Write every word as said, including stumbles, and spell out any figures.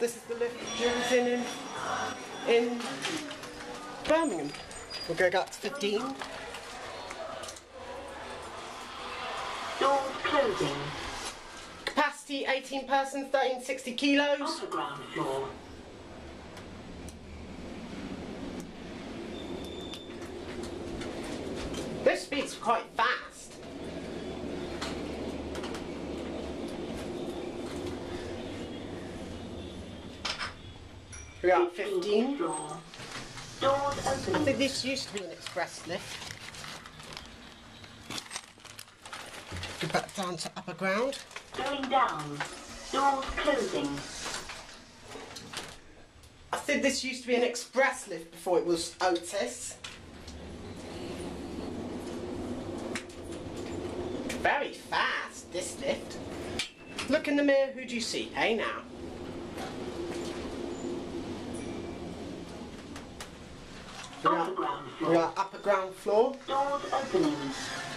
this is the lift using in, in Birmingham. We're going up to fifteen. Doors closing. Capacity eighteen persons, thirteen sixty kilos. On the ground floor. This speed's quite fast. We're at fifteen. Floor. Doors opening. I think this used to be an express lift. Go back down to upper ground. Going down. Doors closing. I think this used to be an express lift before it was Otis. Very fast, this lift. Look in the mirror, who do you see? Hey now. On the ground floor. We are upper ground floor. Doors opening.